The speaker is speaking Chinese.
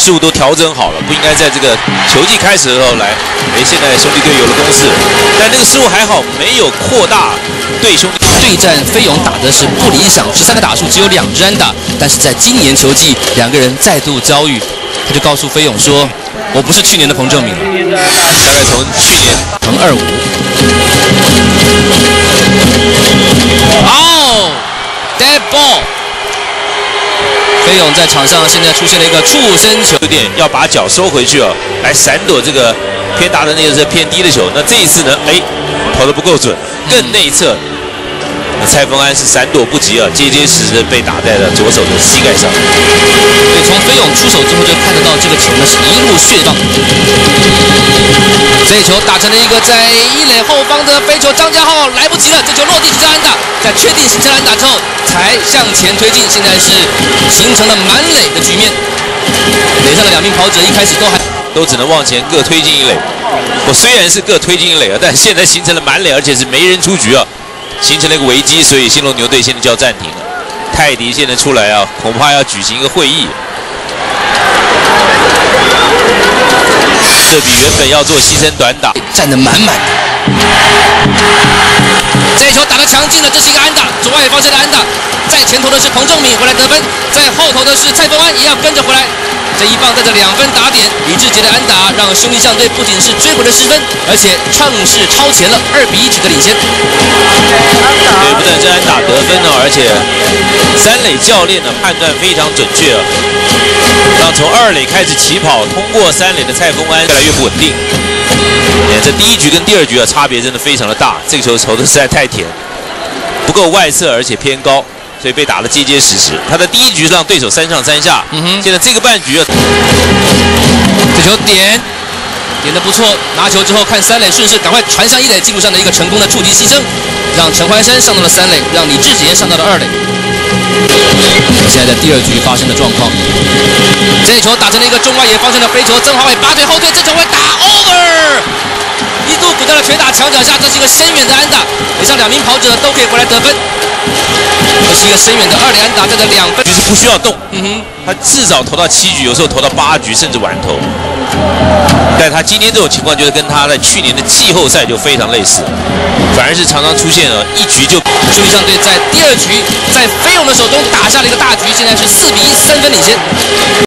事物都调整好了，不应该在这个球季开始的时候来。现在兄弟队有了攻势，但这个失误还好，没有扩大对兄弟。 对战飞勇打的是不理想，13个打数只有2支安打，但是在今年球季2个人再度遭遇，他就告诉飞勇说：“我不是去年的彭正明。” 大概从去年彭25。哦 ，dead ball。飞勇在场上现在出现了一个触身球， 有点要把脚收回去哦，来闪躲这个偏大的那个是偏低的球。那这一次呢，投得不够准，更内侧。那蔡丰安是闪躲不及啊，结结实实被打在了左手的膝盖上。 对，从飞勇出手之后就看得到这个球呢是一路旋放。这一球打成了一个在一垒后方的飞球，张家浩来不及了，这球落地形成安打，在确定形成安打之后才向前推进，现在是形成了满垒的局面。垒上的2名跑者一开始都只能往前各推进1垒。我虽然是各推进1垒啊，但现在形成了满垒，而且是没人出局啊。形成了一个危机，所以兴隆牛队现在就要暂停了。泰迪现在出来啊，恐怕要举行一个会议。这比原本要做牺牲短打站得满满的。这一球打得强劲了，这是一个安打，左外野方向的安打。在前头的是彭正敏回来得分，在后头的是蔡丰安一样跟着回来。这一棒带着2分打点，李志杰的安打让兄弟象队不仅是追回了10分，而且趁势超前了2比1取得领先。 对，不但是安打得分呢，而且三垒教练呢判断非常准确啊，让从2垒开始起跑，通过3垒的蔡丰安越来越不稳定。这第1局跟第2局啊差别真的非常的大，这个球投的实在太甜，不够外侧，而且偏高。所以被打得结结实实。他的第1局让对手3上3下，现在这个半局啊， 这球点得不错，拿球之后看3垒顺势赶快传上1垒，记录上的一个成功的触及牺牲，让陈怀山上到了3垒，让李志杰上到了2垒。现在的第2局发生的状况，这球打成了一个中外野方向的飞球，曾华伟拔腿后退，这球会打 over。一度鼓到了拳打墙脚下，这是一个深远的安打，垒上2名跑者都可以回来得分。这是一个深远的2垒安打，带着2分， 就是不需要动。他至少投到7局，有时候投到8局，甚至晚投。但他今天这种情况，就是跟他在去年的季后赛就非常类似，反而是常常出现了1局就。兄弟象队在第2局在飞勇的手中打下了一个大局，现在是4比1，3分领先。